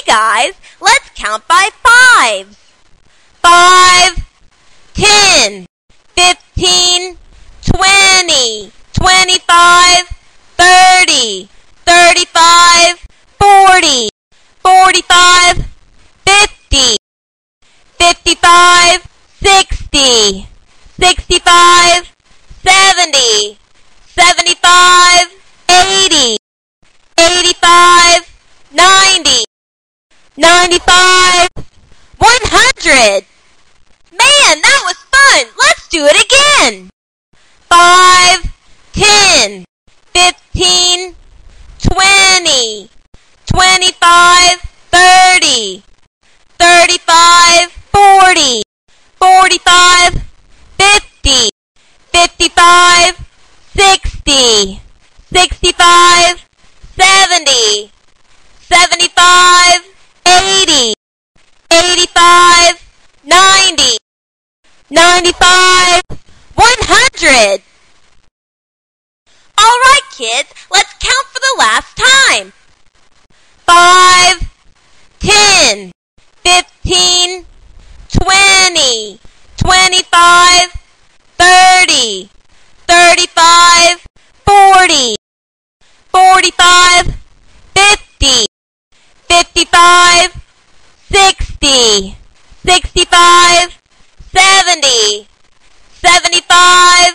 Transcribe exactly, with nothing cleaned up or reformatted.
guys, let's count by fives. Five, ten, fifteen, twenty, twenty-five, thirty, thirty-five, forty, forty-five, fifty, fifty-five, sixty, sixty-five, seventy, seventy-five, eighty, eighty-five, ninety, ninety-five, one hundred. Man, that was fun! Let's do it again! Five, ten, fifteen, twenty, twenty-five, thirty, thirty-five, forty, forty-five, fifty, fifty-five, sixty, sixty-five, seventy, seventy-five, eighty, eighty-five, ninety, ninety-five, one hundred. All right, kids, let's count for the last time. Five, ten, fifteen, twenty, twenty-five, thirty, thirty-five, forty, forty-five, fifty, fifty-five, sixty, sixty-five, seventy, seventy-five,